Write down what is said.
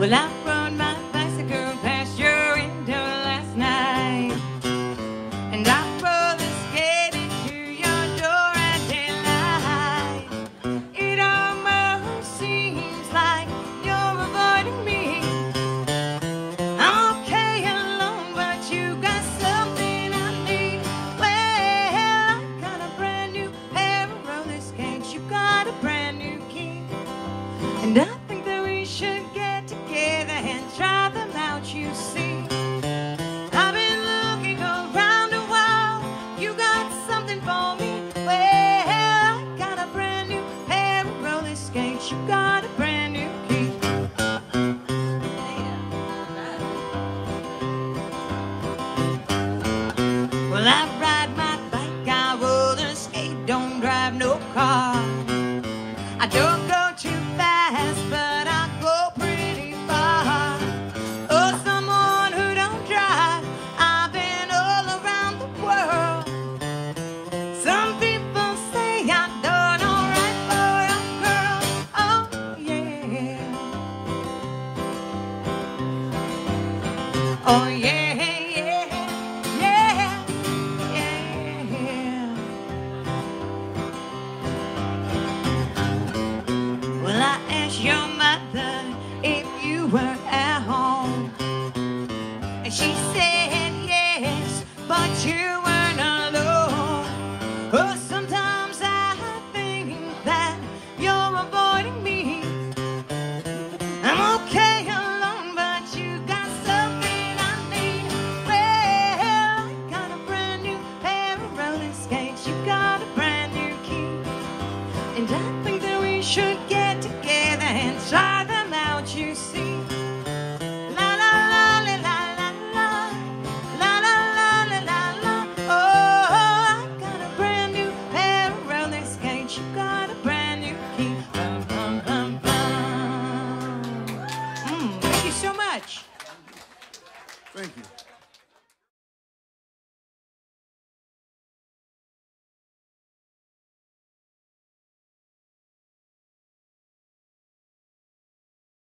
Well, I rode my bicycle past your window last night, and I roller skated to your door at daylight. It almost seems like you're avoiding me. I'm okay alone, but you got something I need. Well, I got a brand new pair of roller skates. You got a brand new key, and I think that we should get together and try them out, you see. I've been looking around a while. You got something for me. Well, I got a brand new pair of roller skates. You got a brand new key. Well, I ride my bike, I roller skate, don't drive no car. I don't go too fast, but I go pretty far. Oh, someone who don't drive, I've been all around the world. Some people say I'm done alright for a girl. Oh, yeah. Oh, yeah, yeah, yeah, yeah. Well, I asked your mother if you were at home, and she said yes, but you weren't alone. Oh, sometimes I think that you're avoiding me. I'm okay alone, but you got something I need. Well, I got a brand new pair of roller skates. You got a brand new key, and I think that we should get together and try them out, you see. La la la la la la la, la la la la la la. Oh, I got a brand new pair of roller skates. You got a brand new key. Bum, bum, bum, bum. Thank you so much. Thank you.